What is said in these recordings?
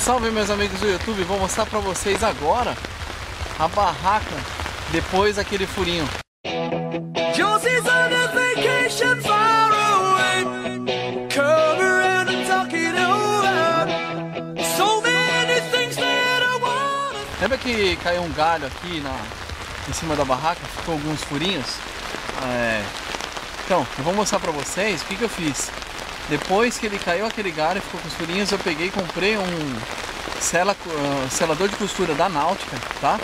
Salve meus amigos do YouTube, vou mostrar pra vocês agora a barraca depois daquele furinho. Lembra que caiu um galho aqui em cima da barraca, ficou alguns furinhos? Então, eu vou mostrar pra vocês o que eu fiz. Depois que ele caiu aquele galho, ficou com os furinhos, eu peguei e comprei um selador de costura da Náutica, tá?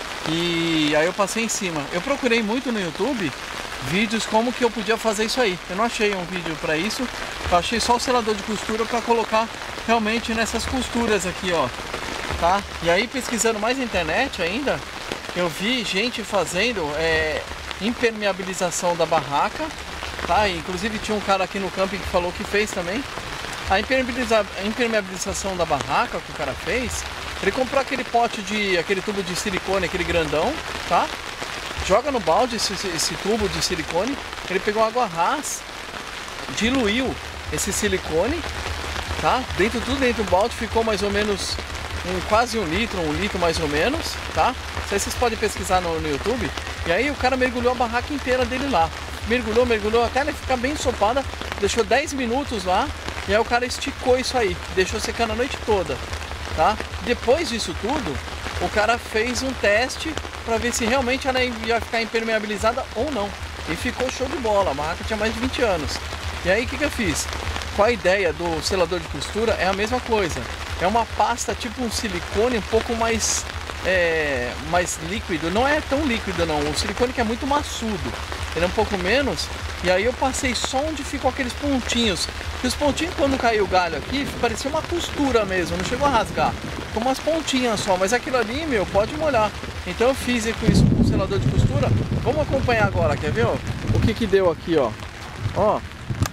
E aí eu passei em cima. Eu procurei muito no YouTube vídeos como que eu podia fazer isso aí. Eu não achei um vídeo pra isso, eu achei só o selador de costura pra colocar realmente nessas costuras aqui, ó, tá? E aí pesquisando mais na internet ainda, eu vi gente fazendo impermeabilização da barraca, tá? Inclusive tinha um cara aqui no camping que falou que fez também. A impermeabilização da barraca que o cara fez, ele comprou aquele aquele tubo de silicone, aquele grandão, tá? Joga no balde esse tubo de silicone, ele pegou água ras, diluiu esse silicone, tá? Tudo dentro do balde, ficou mais ou menos quase um litro mais ou menos, tá? Isso aí vocês podem pesquisar no YouTube. E aí o cara mergulhou a barraca inteira dele lá. Mergulhou até ela ficar bem ensopada, deixou 10 minutos lá. E aí o cara esticou isso aí, deixou secando a noite toda, tá? Depois disso tudo, o cara fez um teste para ver se realmente ela ia ficar impermeabilizada ou não. E ficou show de bola, a barraca tinha mais de 20 anos. E aí o que eu fiz? Com a ideia do selador de costura é a mesma coisa. É uma pasta tipo um silicone um pouco mais líquido. Não é tão líquido não, o silicone que é muito maçudo. Ele é um pouco menos. E aí eu passei só onde ficou aqueles pontinhos. E os pontinhos, quando caiu o galho aqui, parecia uma costura mesmo, não chegou a rasgar. Com umas pontinhas só, mas aquilo ali, meu, pode molhar. Então eu fiz com isso com o selador de costura. Vamos acompanhar agora, quer ver, ó? O que deu aqui, ó. Ó.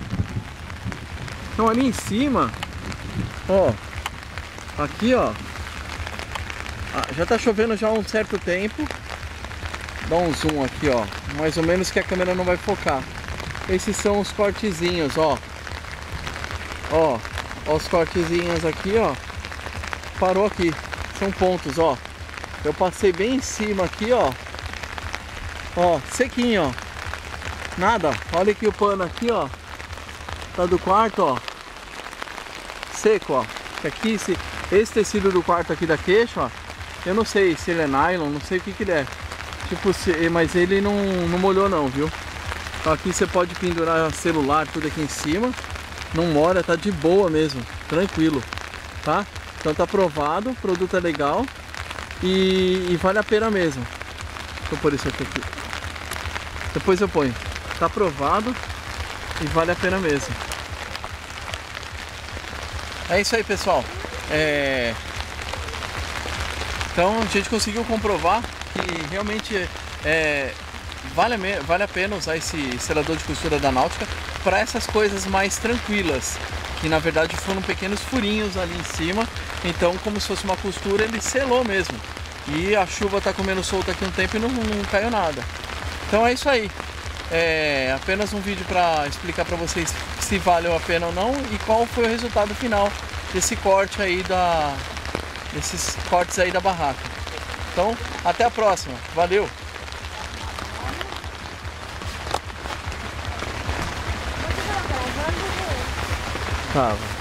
Então ali em cima, ó. Aqui, ó. Já tá chovendo já há um certo tempo. Dá um zoom aqui, ó. Mais ou menos que a câmera não vai focar. Esses são os cortezinhos, ó. Ó os cortezinhos aqui, ó. Parou aqui. São pontos, ó. Eu passei bem em cima aqui, ó. Ó, sequinho, ó. Nada. Olha aqui o pano aqui, ó. Tá do quarto, ó. Seco, ó. Aqui, esse tecido do quarto aqui da queixa, ó. Eu não sei se ele é nylon, não sei o que ele é. Tipo, mas ele não molhou não, viu? Então aqui você pode pendurar celular, tudo aqui em cima. Não molha, tá de boa mesmo, tranquilo, tá? Então tá aprovado, o produto é legal e vale a pena mesmo. Deixa eu pôr isso aqui. Depois eu ponho. Tá aprovado e vale a pena mesmo. É isso aí, pessoal. Então a gente conseguiu comprovar que realmente vale a pena usar esse selador de costura da Náutica para essas coisas mais tranquilas, que na verdade foram pequenos furinhos ali em cima. Então, como se fosse uma costura, ele selou mesmo. E a chuva tá comendo solta aqui um tempo e não caiu nada. Então é isso aí. É apenas um vídeo para explicar para vocês se valeu a pena ou não e qual foi o resultado final desse corte aí desses cortes aí da barraca. Então, até a próxima. Valeu! Tava.